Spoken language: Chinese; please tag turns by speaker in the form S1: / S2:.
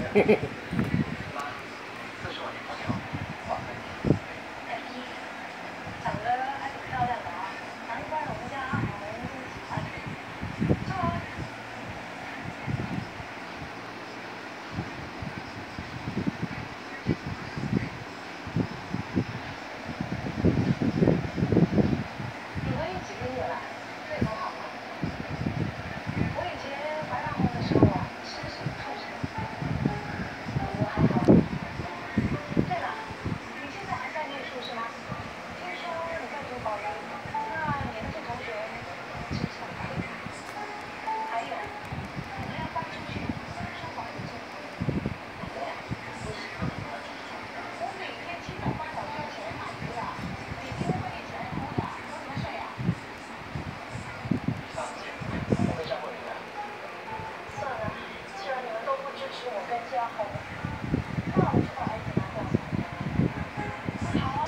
S1: 长得还挺漂亮的啊，难怪我们家阿红喜欢你。坐啊。你们几个月了？胃口好吗？我以前怀大红的时候啊，吃的是畜生。我还好。对了，你现在还在念书是吗？听说你在读保研，那你的这同学真是很可怜。还有，你们要搬出去，说保有证。对啊，为什么你要出去？我每天7早8早就要起来码鱼的，每天都会一起来偷的，我怎么睡啊？放心，我会照顾你的。算了，既然你们都不支持我跟家红，那我就把孩子拿掉吧。好。